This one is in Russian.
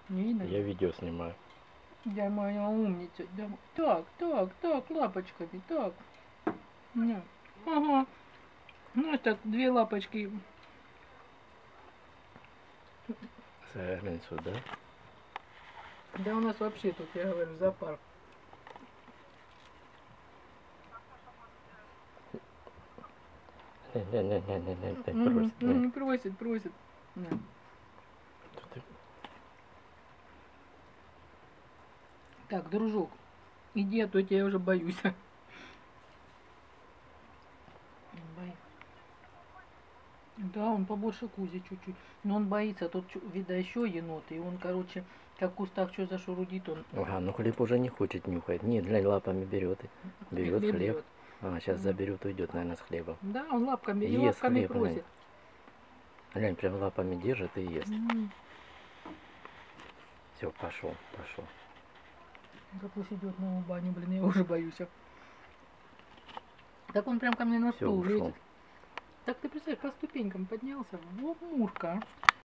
Не видно? Я видео снимаю. Я моя умница. Да. Так, так, так, лапочками, так. На. Ага. Ну, так, две лапочки. Сагринцу, да? Да у нас вообще тут, я говорю, зоопарк. Не, Просит, просит. На. Так, дружок, иди, а то я тебя уже боюсь. Да, он побольше Кузи чуть-чуть. Но он боится. Тут, видно, еще енот. И он, короче, как в кустах что зашурудит, он Ага, ну хлеб уже не хочет нюхать. Нет, глянь, лапами берет. Берет хлеб хлеб. берет. А, сейчас заберет, уйдет, наверное, с хлебом. Да, он лапками и Ест лапками хлеб, глянь. просит. Глянь, прям лапами держит и ест. Все, пошел, пошел. Да пусть идет на баню, блин, я уже боюсь. Так он прям ко мне на Все, стул ушел. лезет. Так ты представляешь, по ступенькам поднялся. Вот Мурка.